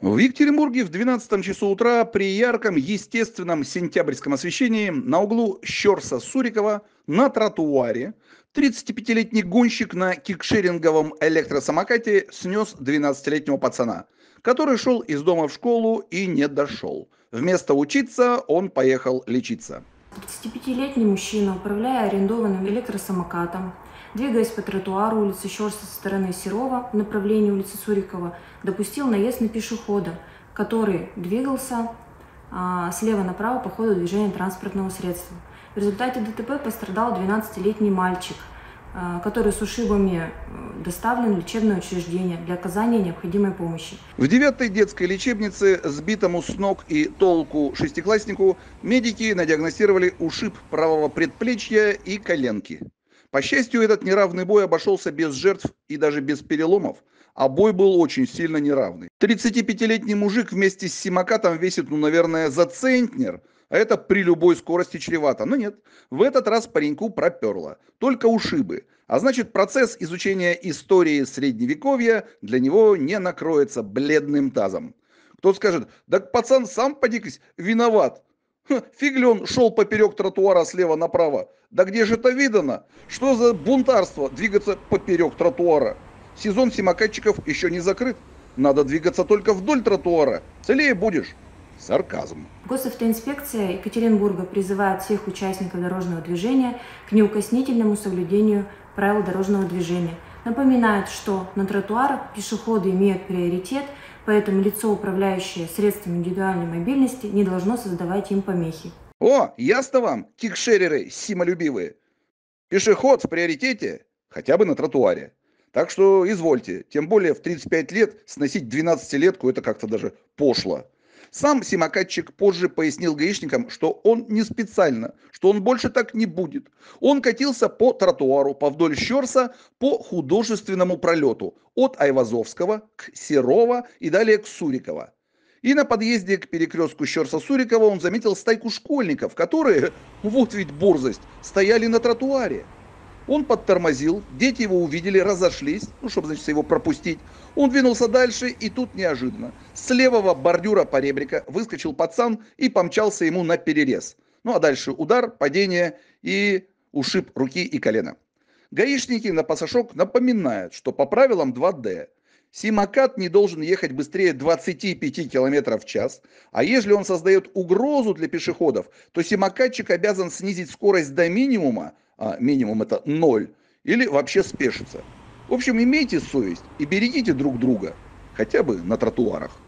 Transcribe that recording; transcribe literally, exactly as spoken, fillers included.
В Екатеринбурге в двенадцатом часу утра при ярком, естественном сентябрьском освещении на углу Щерса-Сурикова на тротуаре тридцатипятилетний гонщик на кикшеринговом электросамокате снес двенадцатилетнего пацана, который шел из дома в школу и не дошел. Вместо учиться он поехал лечиться. тридцатипятилетний мужчина, управляя арендованным электросамокатом, двигаясь по тротуару улицы Щерса со стороны Серова в направлении улицы Сурикова, допустил наезд на пешехода, который двигался а, слева направо по ходу движения транспортного средства. В результате ДТП пострадал двенадцатилетний мальчик, а, который с ушибами доставлен в лечебное учреждение для оказания необходимой помощи. В девятой детской лечебнице сбитому с ног и толку шестикласснику медики надиагностировали ушиб правого предплечья и коленки. По счастью, этот неравный бой обошелся без жертв и даже без переломов, а бой был очень сильно неравный. тридцатипятилетний мужик вместе с самокатом весит, ну, наверное, за центнер, а это при любой скорости чревато. Но нет, в этот раз пареньку проперло, только ушибы. А значит, процесс изучения истории средневековья для него не накроется бледным тазом. Кто скажет: да пацан сам подикось виноват. Ха, фиг ли он шел поперек тротуара слева направо? Да где же это видано? Что за бунтарство двигаться поперек тротуара? Сезон самокатчиков еще не закрыт. Надо двигаться только вдоль тротуара. Целее будешь. Сарказм. Госавтоинспекция Екатеринбурга призывает всех участников дорожного движения к неукоснительному соблюдению правил дорожного движения. Напоминает, что на тротуарах пешеходы имеют приоритет, поэтому лицо, управляющее средствами индивидуальной мобильности, не должно создавать им помехи. О, ясно вам, кикшереры симолюбивые. Пешеход в приоритете, хотя бы на тротуаре. Так что извольте, тем более в тридцать пять лет сносить двенадцатилетку это как-то даже пошло. Сам самокатчик позже пояснил гаишникам, что он не специально, что он больше так не будет. Он катился по тротуару, по вдоль Щерса, по художественному пролету от Айвазовского к Серова и далее к Сурикова. И на подъезде к перекрестку Щерса-Сурикова он заметил стайку школьников, которые, вот ведь борзость, стояли на тротуаре. Он подтормозил, дети его увидели, разошлись, ну, чтобы, значит, его пропустить. Он двинулся дальше, и тут неожиданно с левого бордюра поребрика выскочил пацан и помчался ему на перерез. Ну, а дальше удар, падение и ушиб руки и колена. Гаишники на пасашок напоминают, что по правилам два дэ самокат не должен ехать быстрее двадцати пяти километров в час, а если он создает угрозу для пешеходов, то самокатчик обязан снизить скорость до минимума, а минимум это ноль, или вообще спешиться. В общем, имейте совесть и берегите друг друга, хотя бы на тротуарах.